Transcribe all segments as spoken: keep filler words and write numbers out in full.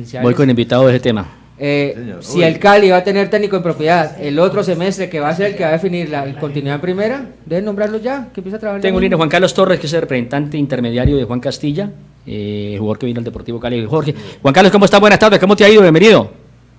dirigenciales. Voy con el invitado de ese tema. Eh, si el Cali va a tener técnico en propiedad el otro semestre, que va a ser el que va a definir la continuidad en primera, deben nombrarlo ya, que empieza a trabajar. Tengo un línea Juan Carlos Torres, que es el representante intermediario de Juan Castilla, eh, jugador que vino al Deportivo Cali. Jorge, Juan Carlos, ¿cómo estás? Buenas tardes, ¿cómo te ha ido? Bienvenido.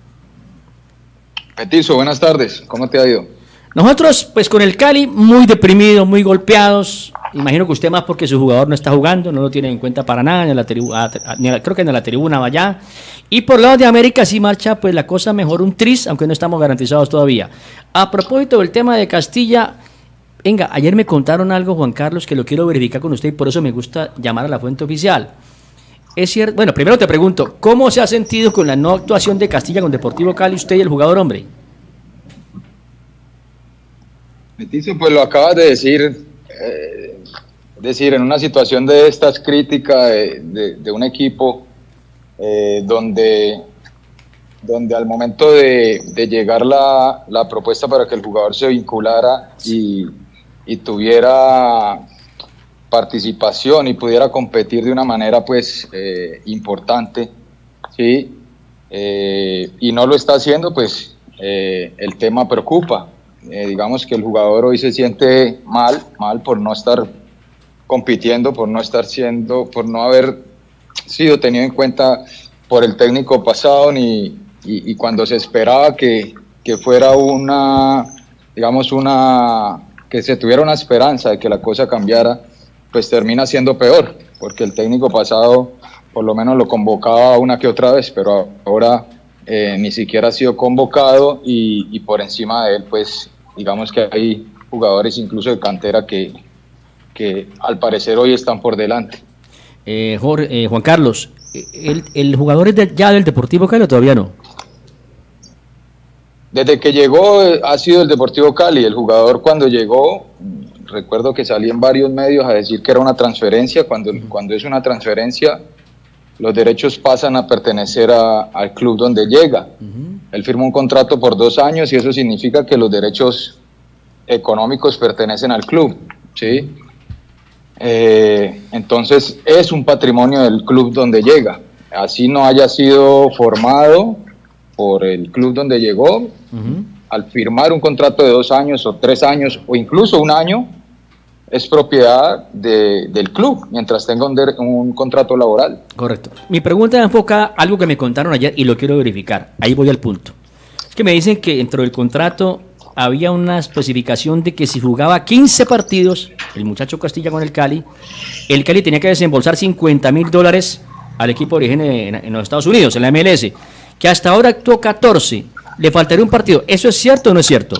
Petizo, buenas tardes, ¿cómo te ha ido? Nosotros, pues con el Cali, muy deprimidos, muy golpeados. Imagino que usted más porque su jugador no está jugando, no lo tiene en cuenta para nada, ni la tribuna, ni la, creo que en la tribuna va allá. Y por lado de América sí marcha pues la cosa mejor, un tris, aunque no estamos garantizados todavía. A propósito del tema de Castilla, venga, ayer me contaron algo, Juan Carlos, que lo quiero verificar con usted y por eso me gusta llamar a la fuente oficial. Es cierto, bueno, primero te pregunto, ¿cómo se ha sentido con la no actuación de Castilla con Deportivo Cali usted y el jugador, hombre? Petizo, pues lo acabas de decir, eh, decir, en una situación de estas críticas de, de, de un equipo eh, donde, donde al momento de, de llegar la, la propuesta para que el jugador se vinculara y, y tuviera participación y pudiera competir de una manera pues eh, importante, ¿sí? Eh, y no lo está haciendo, pues eh, el tema preocupa. Eh, digamos que el jugador hoy se siente mal, mal por no estar compitiendo, por no estar siendo, por no haber sido tenido en cuenta por el técnico pasado, ni y, y cuando se esperaba que, que fuera una, digamos una, que se tuviera una esperanza de que la cosa cambiara, pues termina siendo peor, porque el técnico pasado por lo menos lo convocaba una que otra vez, pero ahora eh, ni siquiera ha sido convocado y, y por encima de él, pues digamos que hay jugadores incluso de cantera que, que al parecer hoy están por delante. Eh, Jorge, eh, Juan Carlos, ¿el, el jugador es de, ya del Deportivo Cali o todavía no? Desde que llegó ha sido el Deportivo Cali. El jugador cuando llegó, recuerdo que salí en varios medios a decir que era una transferencia. Cuando, uh-huh. cuando es una transferencia, los derechos pasan a pertenecer a, al club donde llega. Uh-huh. Él firmó un contrato por dos años y eso significa que los derechos económicos pertenecen al club, ¿sí? Eh, entonces es un patrimonio del club donde llega. Así no haya sido formado por el club donde llegó, uh-huh. al firmar un contrato de dos años o tres años o incluso un año, es propiedad de, del club, mientras tenga un, de, un contrato laboral. Correcto. Mi pregunta es enfocada a algo que me contaron ayer y lo quiero verificar. Ahí voy al punto. Es que me dicen que dentro del contrato había una especificación de que si jugaba quince partidos, el muchacho Castilla con el Cali, el Cali tenía que desembolsar cincuenta mil dólares al equipo de origen en, en los Estados Unidos, en la M L S, que hasta ahora actuó catorce. Le faltaría un partido. ¿Eso es cierto o no es cierto?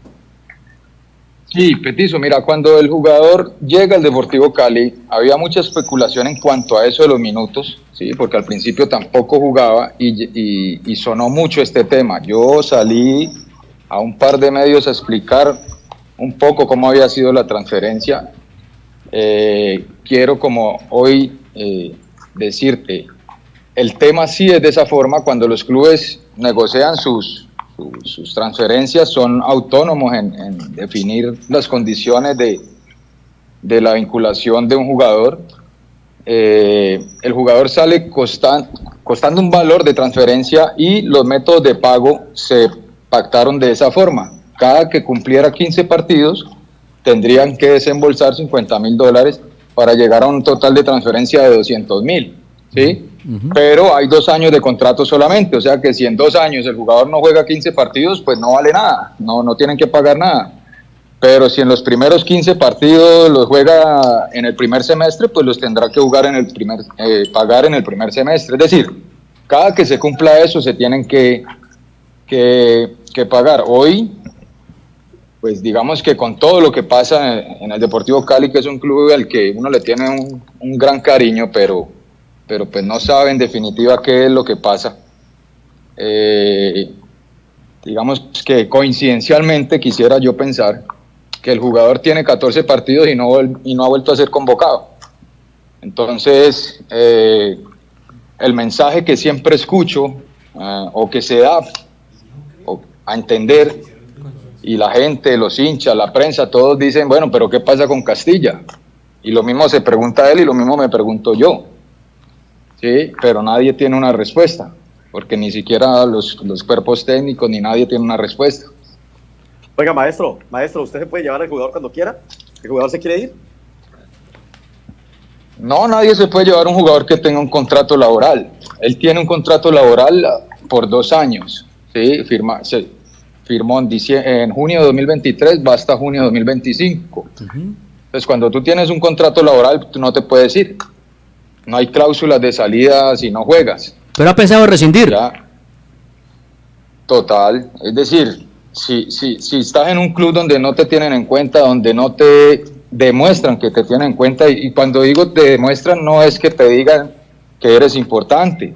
Sí, Petizo, mira, cuando el jugador llega al Deportivo Cali, había mucha especulación en cuanto a eso de los minutos, sí, porque al principio tampoco jugaba y, y, y sonó mucho este tema. Yo salí a un par de medios a explicar un poco cómo había sido la transferencia. Eh, quiero como hoy eh, decirte, el tema sí es de esa forma. Cuando los clubes negocian sus sus transferencias, son autónomos en, en definir las condiciones de, de la vinculación de un jugador. Eh, el jugador sale costan, costando un valor de transferencia y los métodos de pago se pactaron de esa forma. Cada que cumpliera quince partidos tendrían que desembolsar cincuenta mil dólares para llegar a un total de transferencia de doscientos mil, ¿sí? Uh-huh. Pero hay dos años de contrato solamente, o sea que si en dos años el jugador no juega quince partidos, pues no vale nada, no, no tienen que pagar nada. Pero si en los primeros quince partidos los juega en el primer semestre, pues los tendrá que jugar en el primer, eh, pagar en el primer semestre. Es decir, cada que se cumpla eso se tienen que, que, que pagar. Hoy, pues digamos que con todo lo que pasa en el Deportivo Cali, que es un club al que uno le tiene un, un gran cariño, pero pero pues no sabe en definitiva qué es lo que pasa. Eh, digamos que coincidencialmente quisiera yo pensar que el jugador tiene catorce partidos y no, y no ha vuelto a ser convocado. Entonces, eh, el mensaje que siempre escucho eh, o que se da o, a entender, y la gente, los hinchas, la prensa, todos dicen, bueno, pero ¿qué pasa con Castilla? Y lo mismo se pregunta él y lo mismo me pregunto yo. Sí, pero nadie tiene una respuesta. porque ni siquiera los, los cuerpos técnicos ni nadie tiene una respuesta. Oiga, maestro, maestro, ¿usted se puede llevar al jugador cuando quiera? ¿El jugador se quiere ir? No, nadie se puede llevar a un jugador que tenga un contrato laboral. Él tiene un contrato laboral por dos años, ¿sí? Firma, se firmó en, en junio de dos mil veintitrés, va hasta junio de dos mil veinticinco. Uh-huh. Entonces, cuando tú tienes un contrato laboral, tú no te puedes ir. No hay cláusulas de salida si no juegas. ¿Pero ha pensado rescindir? Ya. Total. Es decir, si, si, si estás en un club donde no te tienen en cuenta, donde no te demuestran que te tienen en cuenta, y, y cuando digo te demuestran, no es que te digan que eres importante,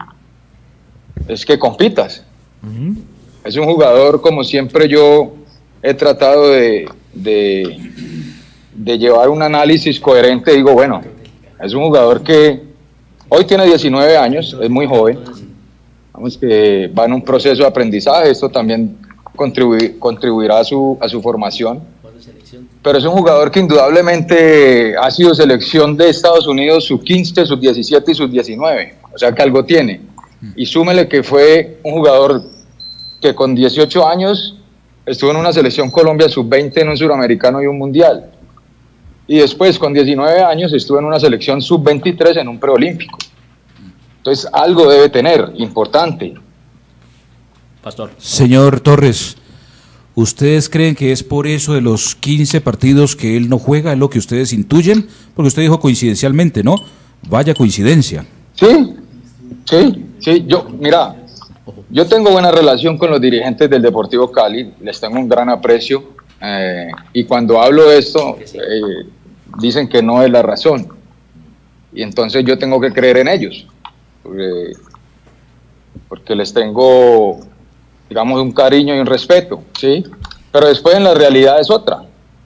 es que compitas. Uh-huh. Es un jugador, como siempre yo he tratado de... de de llevar un análisis coherente. Digo, bueno, es un jugador que hoy tiene diecinueve años, es muy joven, vamos, que va en un proceso de aprendizaje, esto también contribuir, contribuirá a su, a su formación, pero es un jugador que indudablemente ha sido selección de Estados Unidos sub quince, sub diecisiete y sub diecinueve, o sea que algo tiene, y súmele que fue un jugador que con dieciocho años estuvo en una selección Colombia sub veinte en un suramericano y un mundial. Y después, con diecinueve años, estuve en una selección sub veintitrés en un preolímpico. Entonces, algo debe tener, importante. Pastor. Señor Torres, ¿ustedes creen que es por eso de los quince partidos que él no juega, es lo que ustedes intuyen? Porque usted dijo coincidencialmente, ¿no? Vaya coincidencia. Sí, sí, sí. Yo, mira, yo tengo buena relación con los dirigentes del Deportivo Cali, les tengo un gran aprecio. Eh, y cuando hablo de esto, eh, dicen que no es la razón, y entonces yo tengo que creer en ellos, porque, porque les tengo, digamos, un cariño y un respeto, ¿sí? Pero después en la realidad es otra.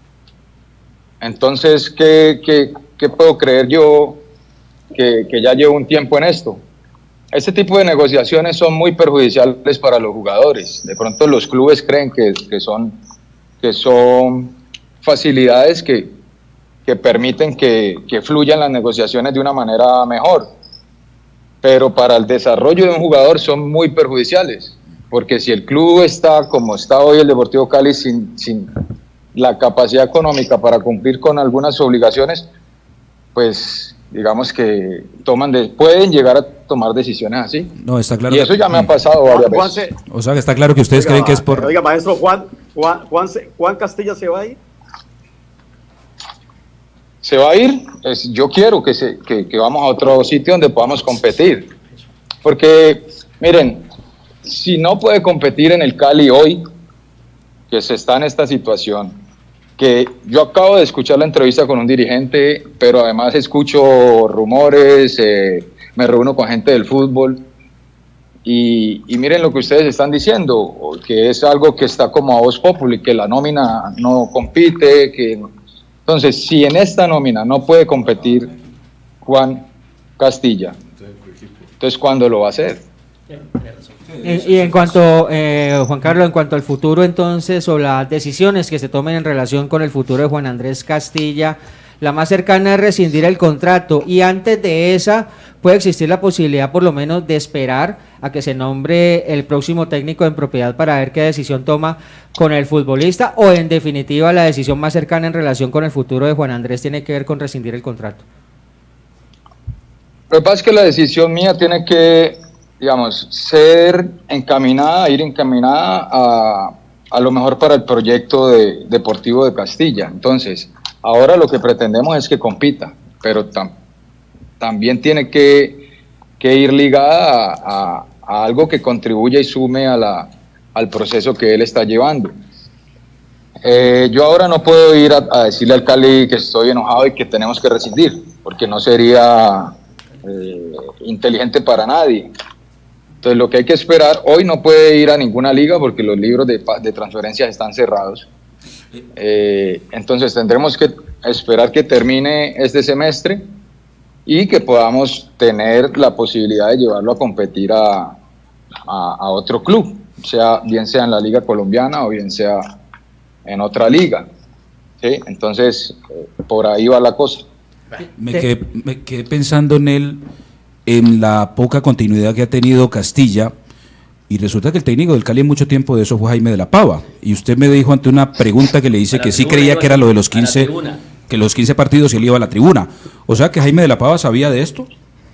Entonces, ¿qué, qué, qué puedo creer yo que, que ya llevo un tiempo en esto? Este tipo de negociaciones son muy perjudiciales para los jugadores. De pronto los clubes creen que, que son... que son facilidades que, que permiten que, que fluyan las negociaciones de una manera mejor, pero para el desarrollo de un jugador son muy perjudiciales, porque si el club está como está hoy el Deportivo Cali sin, sin la capacidad económica para cumplir con algunas obligaciones, pues digamos que toman de, pueden llegar a tomar decisiones así. No, está claro. Y eso ya me ha pasado varias Juan, veces. Juan se, o sea, que está claro que ustedes oiga, creen que es por... Oiga, maestro, Juan, Juan, Juan, Juan Castilla se va a ir. ¿Se va a ir? Pues yo quiero que, se, que, que vamos a otro sitio donde podamos competir. Porque, miren, si no puede competir en el Cali hoy, que se está en esta situación, que yo acabo de escuchar la entrevista con un dirigente, pero además escucho rumores, eh, me reúno con gente del fútbol, y, y miren lo que ustedes están diciendo, que es algo que está como a voz populi, que la nómina no compite, que... Entonces, si en esta nómina no puede competir Juan Castilla, entonces ¿cuándo lo va a hacer? Y, y en cuanto, eh, Juan Carlos, en cuanto al futuro entonces, o las decisiones que se tomen en relación con el futuro de Juan Andrés Castilla, la más cercana es rescindir el contrato, y antes de esa puede existir la posibilidad por lo menos de esperar a que se nombre el próximo técnico en propiedad para ver qué decisión toma con el futbolista, o en definitiva la decisión más cercana en relación con el futuro de Juan Andrés tiene que ver con rescindir el contrato. Lo que pasa es que la decisión mía tiene que, digamos, ser encaminada, ir encaminada a, a lo mejor para el proyecto de, deportivo de Castilla. Entonces, ahora lo que pretendemos es que compita, pero tam, también tiene que, que ir ligada a, a, a algo que contribuya y sume a la, al proceso que él está llevando. Eh, yo ahora no puedo ir a, a decirle al Cali que estoy enojado y que tenemos que rescindir, porque no sería eh, inteligente para nadie. Entonces lo que hay que esperar, hoy no puede ir a ninguna liga porque los libros de, de transferencias están cerrados. Eh, entonces tendremos que esperar que termine este semestre y que podamos tener la posibilidad de llevarlo a competir a, a, a otro club, sea, bien sea en la liga colombiana o bien sea en otra liga, ¿sí? Entonces eh, por ahí va la cosa. Me quedé, me quedé pensando en él, en la poca continuidad que ha tenido Castilla, Y resulta que el técnico del Cali en mucho tiempo de eso fue Jaime de la Pava. Y usted me dijo ante una pregunta que le hice que sí creía que era lo de los quince, que los quince partidos y él iba a la tribuna. O sea que Jaime de la Pava sabía de esto.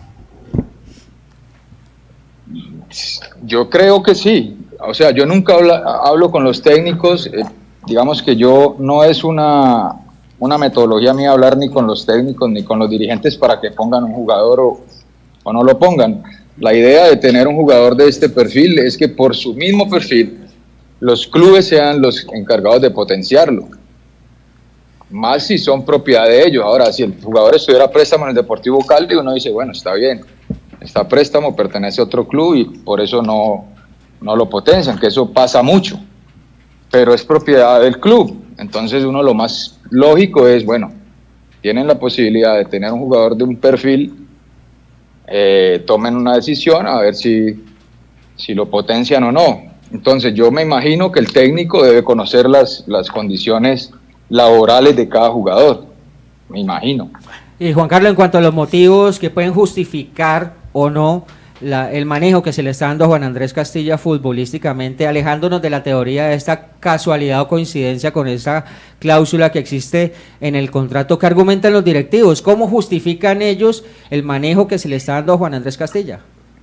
Yo creo que sí. O sea, yo nunca habla, hablo con los técnicos. Eh, digamos que yo no es una, una metodología mía hablar ni con los técnicos ni con los dirigentes para que pongan un jugador o, o no lo pongan. La idea de tener un jugador de este perfil es que por su mismo perfil los clubes sean los encargados de potenciarlo. Más si son propiedad de ellos. Ahora, si el jugador estuviera a préstamo en el Deportivo Cali, uno dice, bueno, está bien. Está a préstamo, pertenece a otro club y por eso no, no lo potencian, que eso pasa mucho, pero es propiedad del club. Entonces uno lo más lógico es, bueno, tienen la posibilidad de tener un jugador de un perfil, eh, tomen una decisión a ver si, si lo potencian o no. Entonces yo me imagino que el técnico debe conocer las, las condiciones laborales de cada jugador, me imagino. Y Juan Carlos, en cuanto a los motivos que pueden justificar o no la, el manejo que se le está dando a Juan Andrés Castilla futbolísticamente, alejándonos de la teoría de esta casualidad o coincidencia con esa cláusula que existe en el contrato, que argumentan los directivos, ¿cómo justifican ellos el manejo que se le está dando a Juan Andrés Castilla?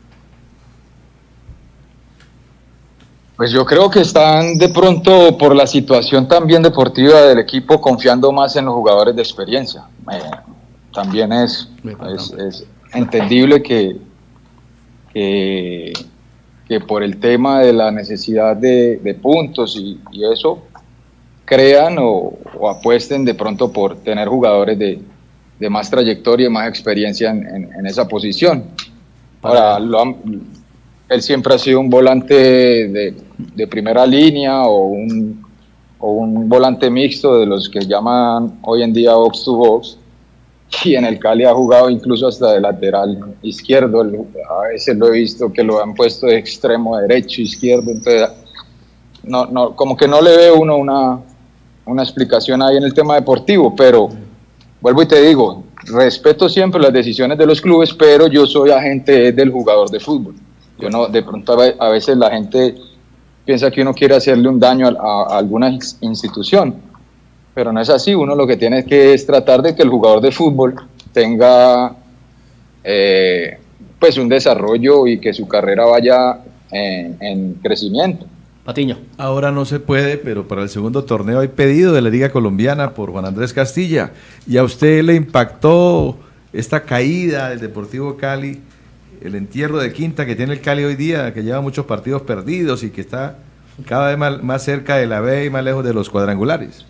Pues yo creo que están de pronto por la situación también deportiva del equipo confiando más en los jugadores de experiencia. Eh, también es, es, es entendible que, que, que por el tema de la necesidad de, de puntos y, y eso, crean o, o apuesten de pronto por tener jugadores de, de más trayectoria y más experiencia en, en, en esa posición. Ahora, lo han, él siempre ha sido un volante de, de primera línea o un, o un volante mixto de los que llaman hoy en día box to box, y en el Cali ha jugado incluso hasta de lateral izquierdo. A veces lo he visto que lo han puesto de extremo derecho, izquierdo, entonces no, no, como que no le ve uno una, una explicación ahí en el tema deportivo, pero vuelvo y te digo, respeto siempre las decisiones de los clubes, pero yo soy agente del jugador de fútbol. Yo no, de pronto a veces la gente piensa que uno quiere hacerle un daño a, a alguna institución, pero no es así. Uno lo que tiene que es tratar de que el jugador de fútbol tenga eh, pues un desarrollo y que su carrera vaya en, en crecimiento. Patiño. Ahora no se puede, pero para el segundo torneo hay pedido de la Liga Colombiana por Juan Andrés Castilla. ¿Y a usted le impactó esta caída del Deportivo Cali, el entierro de quinta que tiene el Cali hoy día, que lleva muchos partidos perdidos y que está cada vez más, más cerca de la B y más lejos de los cuadrangulares?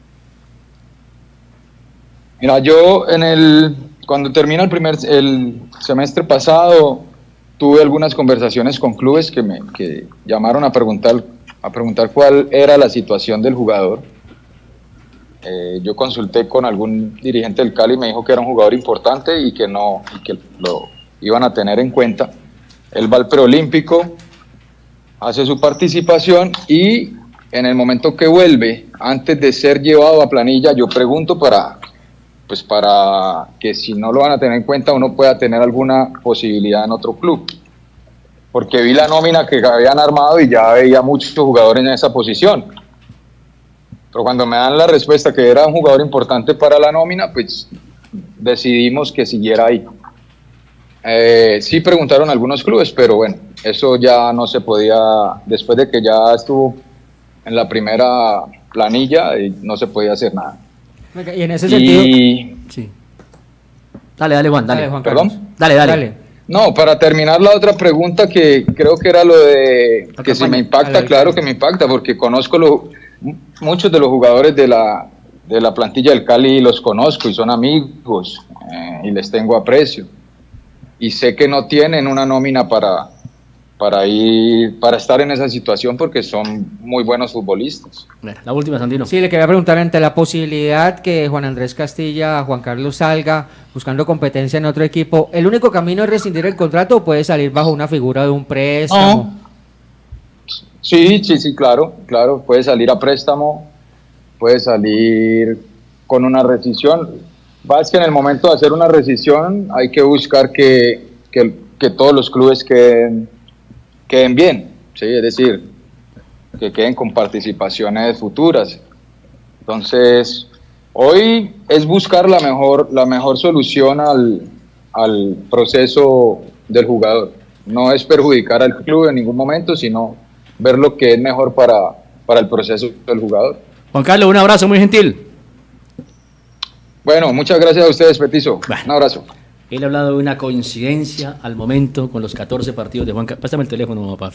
Mira, yo en el cuando termina el primer el semestre pasado tuve algunas conversaciones con clubes que me que llamaron a preguntar a preguntar cuál era la situación del jugador. Eh, yo consulté con algún dirigente del Cali y me dijo que era un jugador importante y que no y que lo iban a tener en cuenta. Él va al preolímpico, hace su participación y en el momento que vuelve, antes de ser llevado a planilla, yo pregunto para pues para que si no lo van a tener en cuenta uno pueda tener alguna posibilidad en otro club, porque vi la nómina que habían armado y ya veía muchos jugadores en esa posición, pero cuando me dan la respuesta que era un jugador importante para la nómina, pues decidimos que siguiera ahí. Eh, sí preguntaron algunos clubes, pero bueno, eso ya no se podía, después de que ya estuvo en la primera planilla, no se podía hacer nada. Y en ese sentido... Y... Sí. Dale, dale, Juan, dale. dale Juan ¿Perdón? Dale, dale, dale. No, para terminar la otra pregunta que creo que era lo de La que si campaña. me impacta, Dale, claro dale. que me impacta, porque conozco lo, muchos de los jugadores de la, de la plantilla del Cali, los conozco y son amigos eh, y les tengo aprecio. Y sé que no tienen una nómina para, para, ir, para estar en esa situación porque son muy buenos futbolistas. La última, Sandino. Sí, le quería preguntar ante la posibilidad que Juan Andrés Castilla, Juan Carlos salga buscando competencia en otro equipo, ¿el único camino es rescindir el contrato o puede salir bajo una figura de un préstamo? Sí, sí, sí, claro, claro, puede salir a préstamo, puede salir con una rescisión. Va, es que en el momento de hacer una rescisión hay que buscar que, que, que todos los clubes queden, queden bien, ¿sí? Es decir, que queden con participaciones futuras. Entonces, hoy es buscar la mejor, la mejor solución al, al proceso del jugador. No es perjudicar al club en ningún momento, sino ver lo que es mejor para, para el proceso del jugador. Juan Carlos, un abrazo muy gentil. Bueno, muchas gracias a ustedes, Petizo. Bueno, un abrazo. Él ha hablado de una coincidencia al momento con los catorce partidos de Juan Carlos. Pásame el teléfono, papá.